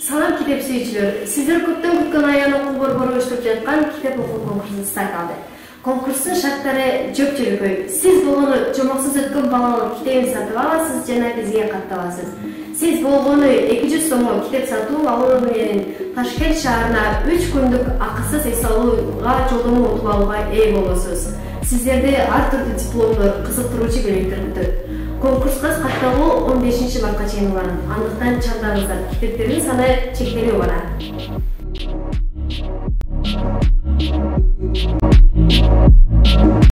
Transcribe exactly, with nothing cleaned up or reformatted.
Салам китеп сүйүүчүлөр. Сиздер көптөн күткөн аян окуу борбору өчтүп жаткан китеп окуу конкурсун старт алды. Конкурстун шарттары жөп жөлөкөй. Сиз болгону жомоксуз өткөн баалуу китебин сатып аласыз жана бизге катталасыз. Сиз болгону эки жүз сомго китеп сатуу алуу менен Ташкент шаарына үч күндүк акысыз эс алууга жолдомо утуп алууга ээ болосуз. Сиздерди ар түрдүү дипломдор, кызыктыруучу белектер күтөт. Конкурска катталуу он бешинчи мартка чейин уланат. Андыктан чагдаңыздар, китептердин саны чектелүү бар.